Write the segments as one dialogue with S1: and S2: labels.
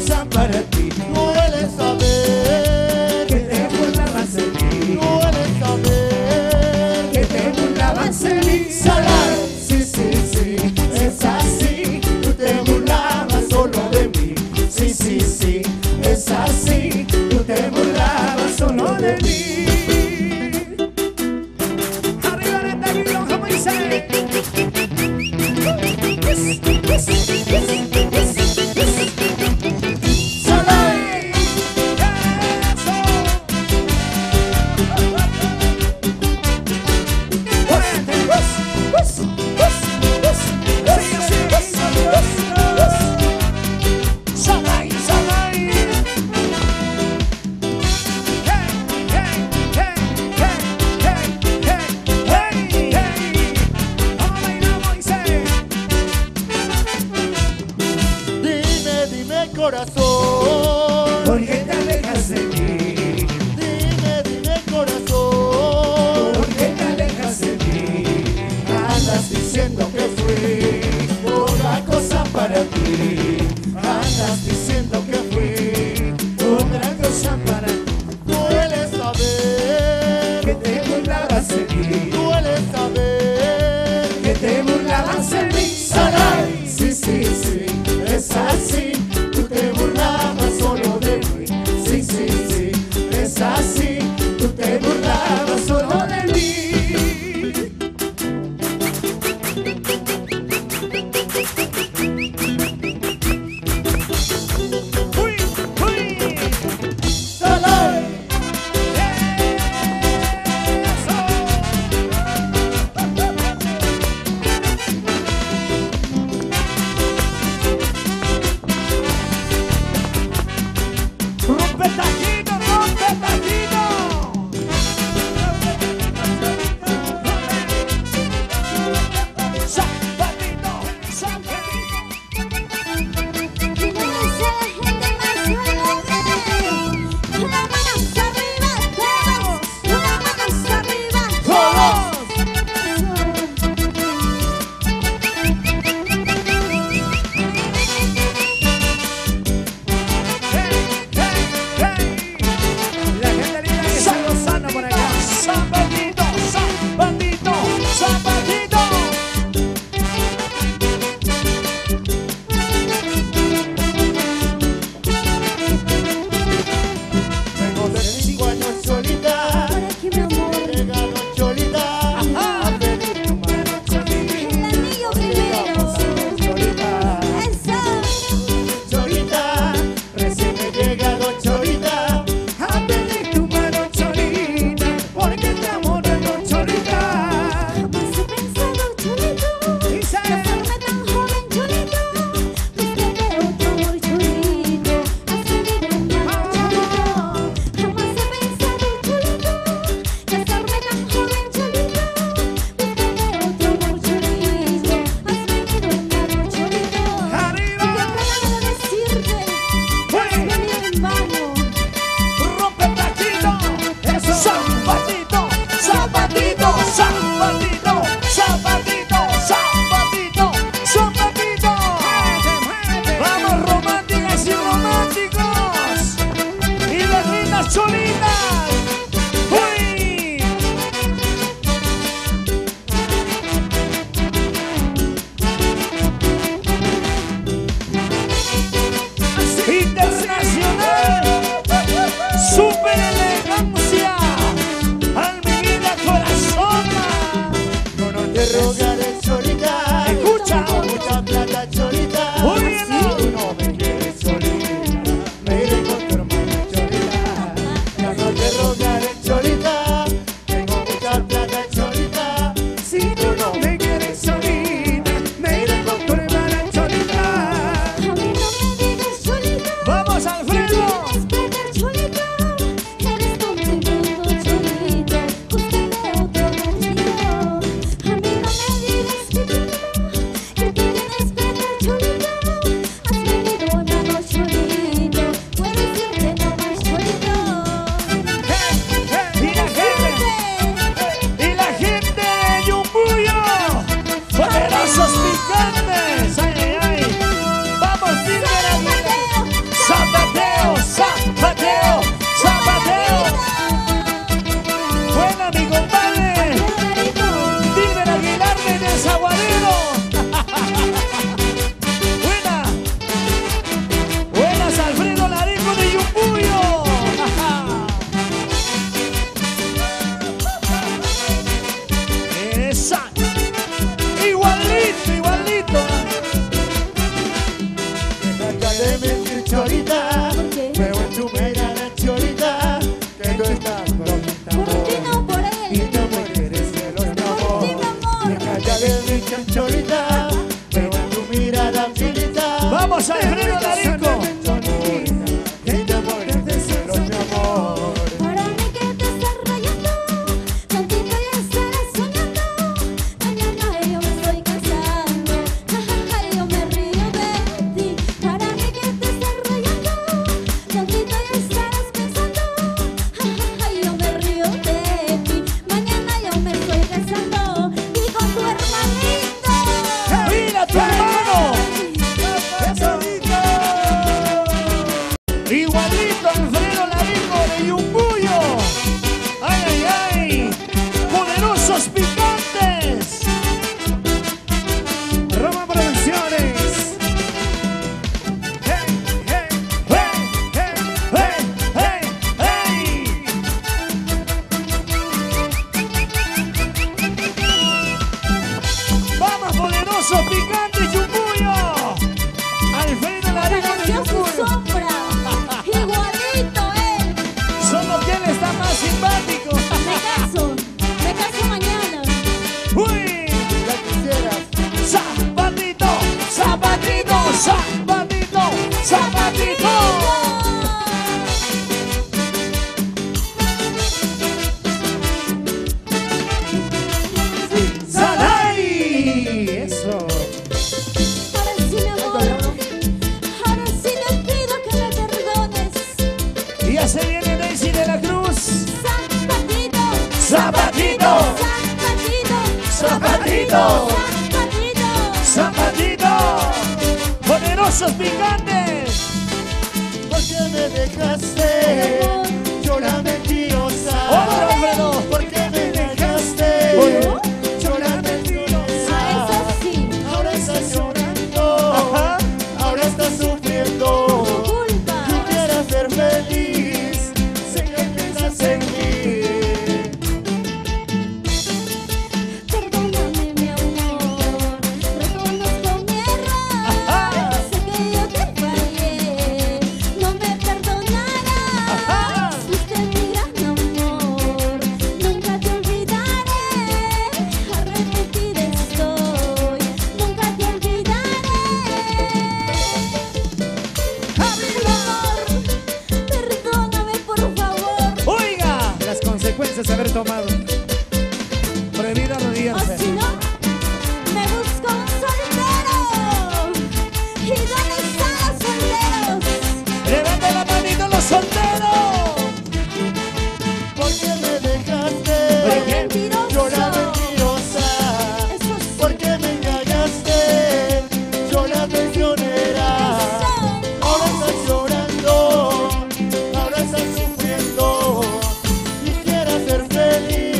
S1: cosa para ti.
S2: Duele saber
S1: Que te burlabas de mí.
S2: duele saber
S1: Que te burlabas de mí.
S2: Salar.
S1: Sí, sí, sí, es así. Tú te burlabas solo de mí. Sí, sí, sí, es así. Tú te burlabas solo de mí. Arriba de taquillo, como dice.
S2: Dime corazón,
S1: ¿Por qué te alejas de mí?
S2: dime corazón,
S1: ¿Por qué te alejas de mí? Andas diciendo que fui otra cosa para ti. Andas diciendo que fui otra cosa para ti.
S2: duele saber
S1: Que te burlabas de mí.
S2: duele saber
S1: Que te burlabas de mí. Sarai. Sí, sí, sí, es así. Tú te burlabas solo de mí. Sí, sí, sí, es así. Tú te burlabas solo de mí. Cholita,
S3: ¿Por qué?
S1: veo en tu mirada, Cholita, que tú estás bonita.
S3: ¿Por qué no por
S1: Y
S3: él?
S1: tu amor eres cielo, mi amor.
S3: Por ti, mi amor.
S1: Me calla de mi Cholita, veo en tu mirada, Cholita.
S4: Vamos, Alfredo Larico.
S1: Que tu amor eres cielo, mi amor.
S3: Para mí que te estás rayando, tantito ya estarás soñando. Mañana yo me estoy casando, jajaja, yo me río de ti. Para mí que te estás rayando, tantito ya estarás pensando. Jajaja, yo me río de ti. Mañana yo me estoy casando y con tu hermanito.
S4: ¡Mira tu hermano! Igualito Alfredo Larico de Yumbuyo. ¡Ay, ay, ay! ¡Poderosos picantes! Roma Producciones. ¡Hey, hey, hey, hey, hey, hey, hey! ¡Vamos, poderosos picantes Yumbuyo! Alfredo Larico de
S3: Pareció su
S4: Yumbuyo.
S3: sombra, igualito él.
S4: Solo quién está más simpático.
S3: Me caso mañana.
S4: ¡Uy!
S1: Ya quisieras.
S4: ¡Zapatito! ¡Zapatito! ¡Zapatito! ¡Zapatito! ¡Salay! Eso.
S3: Ahora sí, mi amor. Ahora sí te pido que me perdones.
S4: Y ya se viene Daisy de la Cruz.
S3: Zapatito.
S4: ¡Zapatito!
S3: Zapatito.
S4: ¡Zapatito!
S3: Zapatito.
S4: ¡Zapatito! ¡Poderosos picantes!
S1: ¿Por qué me dejaste? Yo la mentirosa.
S4: ¡Otro, Alfredo!
S1: ¿Por qué me dejaste?
S4: Oye.
S1: Yo la mentirosa.
S3: Ah, eso sí.
S1: Ahora estás llorando.
S4: Ajá.
S1: Ahora estás sufriendo.
S3: Culpa.
S1: Tú quieres ser feliz. Sé que piensas en mí.
S3: Perdóname, mi amor. Reconozco mi error. Sé que yo te fallé. No me perdonarás. Fuiste mi gran amor. Nunca te olvidaré. Arrepentida estoy. Nunca te olvidaré. Mi amor, perdóname, por favor.
S4: ¡Oiga! Las consecuencias de haber tomado. Prohibido
S3: O
S4: arrodillarse.
S3: si no, me busco un soltero. ¿Y dónde están los solteros?
S4: ¡Levanta la manito los solteros!
S1: ¿Por qué me dejaste?
S4: ¿Por qué?
S3: Mentiroso.
S1: Yo la mentirosa.
S3: Eso sí.
S1: ¿Por qué me engañaste? Yo la traicionera. Ahora estás llorando. Ahora estás sufriendo. Y quieres ser feliz.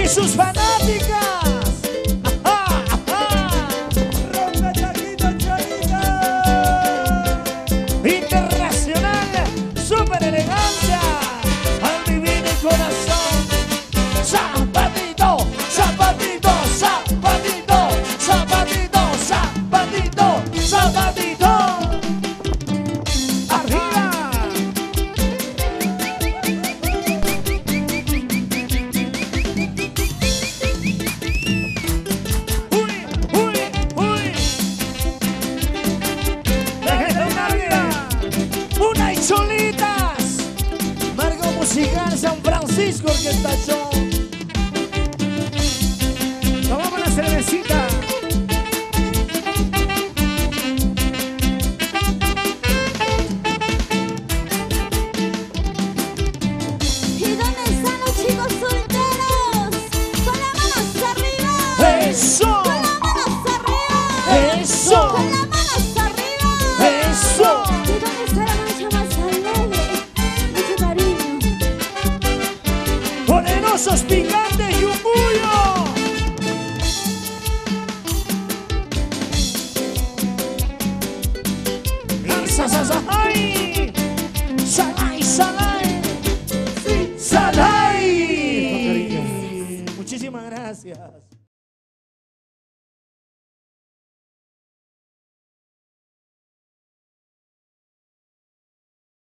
S1: sus fanáticas. Ajá, ajá.
S4: Rompe taquito, Cholito.
S1: Internacional, super elegancia, al divino corazón. Zapatito, zapatito, zapatito, zapatito, zapatito, zapatito. Arriba. Uy, uy, uy. Déjenme una una y cholitas. Margo Musical San Francisco Orquesta Show.
S4: Tomamos la cervecita.
S3: ¿Y dónde están los chicos solteros? Con las manos arriba.
S1: Eso,
S3: Con las manos arriba.
S1: eso,
S3: Con las manos arriba.
S1: eso.
S3: ¿Y dónde está la mancha más alegre? Mucho cariño.
S1: Poderosos picantes y orgullo. ¡Ay! ¡Salay, salay! ¡Sí, salay! Muchísimas gracias.